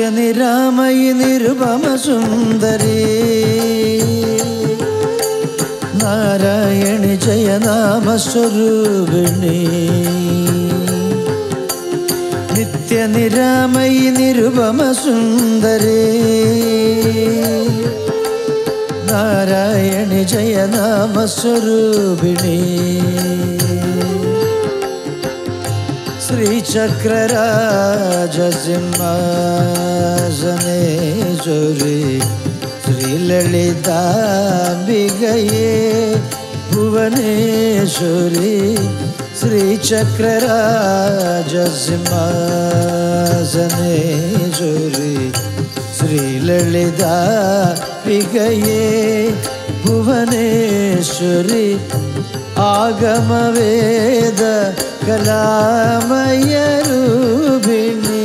निरामयि निरुपम सुंदरी नारायणि जय नाम स्वरूपिणी नित्य निरामयि निरुपम सुंदरी नारायणि जय नाम स्वरूपिणी श्रीचक्रराज सिंहासनेश्वरी श्रीललिताम्बिकये भुवनेश्वरी श्रीचक्रराज सिंहासनेश्वरी श्रीललिताम्बिकये भुवनेश्वरी आगमवेद कलामय रूपिणी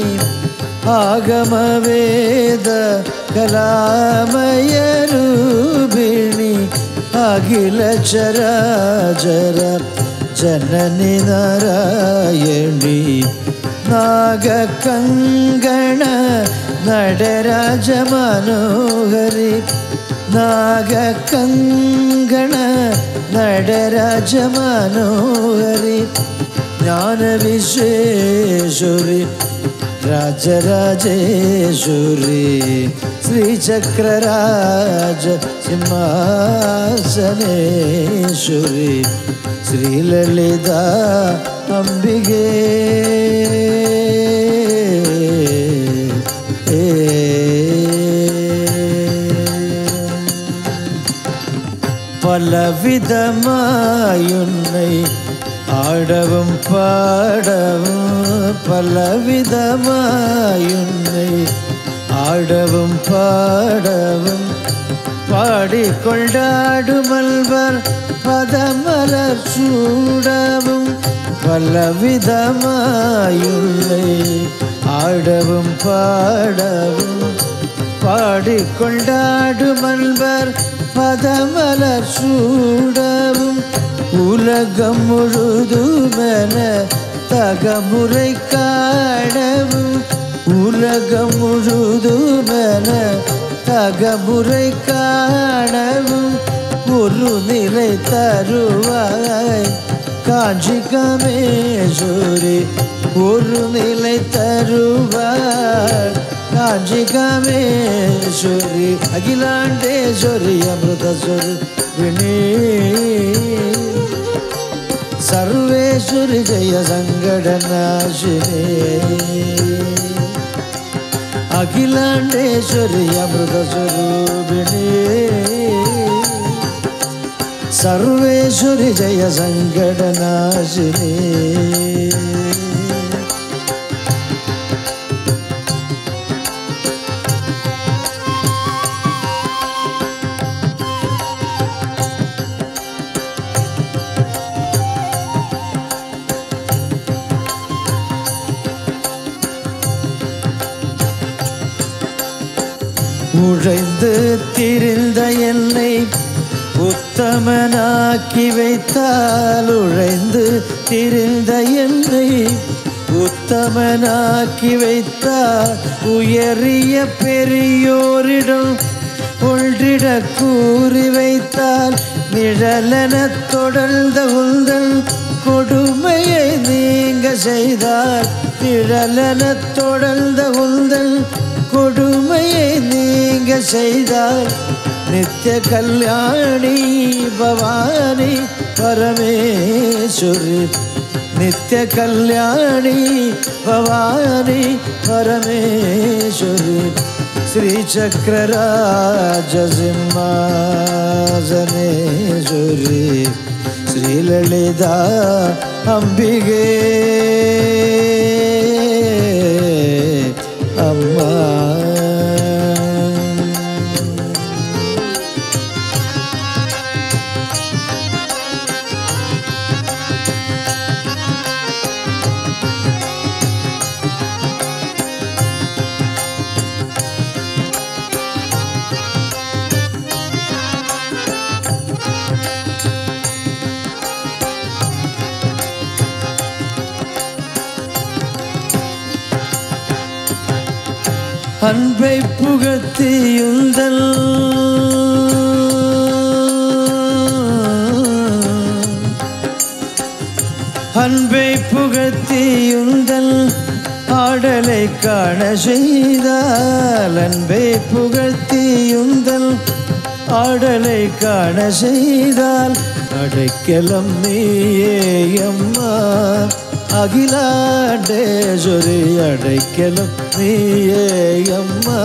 आगमवेद कलामय रूपिणी अखिल चराचर जननी नारायणी नागकंगण नटराज मनोहरी नागकंगण नटराज मनोहरी ज्ञान विश्वेश्वरी राजराजेश्वरी श्रीचक्रराज सिंहासनेश्वरी श्रीललिता अंबिके பலவிதமாயுன்னை ஆடவும் பாடவும் பலவிதமாயுன்னை ஆடவும் பாடவும் பாடிக்கொண்டாடுமல்வர் பதமலர் சூடவும் பலவிதமாயுன்னை ஆடவும் பாடவும் பாடிக்கொண்டாடுமல்வர் பதமலர் சூடவும் உலகம் முழுதுமென தகமுறை காணவும் உலகம் முழுதுமென தகமுறை காணவும் ஒரு நிலை தருவாய் காஞ்சி காமேஸ்வரி ஒரு நிலை தருவாய் காஞ்சி காமேஸ்வரி அகிலாண்டேஸ்வரி அமிர்தஸ்வரூபிணி सर्वेश्वरी जय संकटनाशिनी अखिलांडेश्वरी अमृतस्वरूपिणी सर्वेश्वरी जय संकटनाशिनी உழைந்து திரிந்த என்னை உத்தமனாக்கி வைத்தால் உழைந்து திரிந்த என்னை உத்தமனாக்கி வைத்தால் உயரிய பெரியோரிடம் ஒன்றிட கூறி வைத்தால் நிழலென தொடர்ந்த உந்தன் கொடுமையை நீங்க செய்தால் நிழலென தொடர்ந்த உந்தன் கொடுமையை நீங்க செய்தால் நித்திய கல்யாணி பவானி பரமேஸ்வரி நித்திய கல்யாணி பவானி பரமேஸ்வரி श्रीचक्रराज सिंहासनेश्वरी श्रीललिता अंबिके अम्मा அன்பை புகழ்த்தியுந்தல் அன்பை புகழ்த்தியுந்தல் ஆடலை காண செய்தால் அன்பை புகழ்த்தியுந்தல் ஆடலை காண செய்தால் அடைக்கலம் நீயே அம்மா அகிலாண்டேஸ்வரி அடைக்கலம் நீயே அம்மா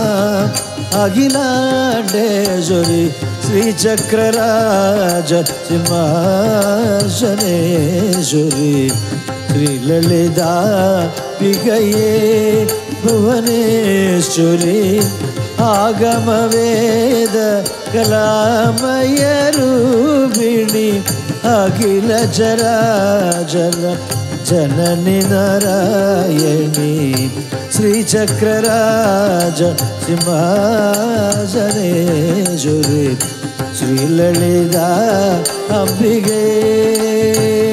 அகிலாண்டேஸ்வரி ஸ்ரீ சக்கரராஜ சிம்மாசனேஸ்வரி ஸ்ரீ லலிதா பிகையே புவனேஸ்வரி ஆகம வேத கலாமய ரூபிணி அகில ஜராஜல जननी नारायणी श्री चक्रराज सिंहासनेश्वरी श्री ललिता अंबिके।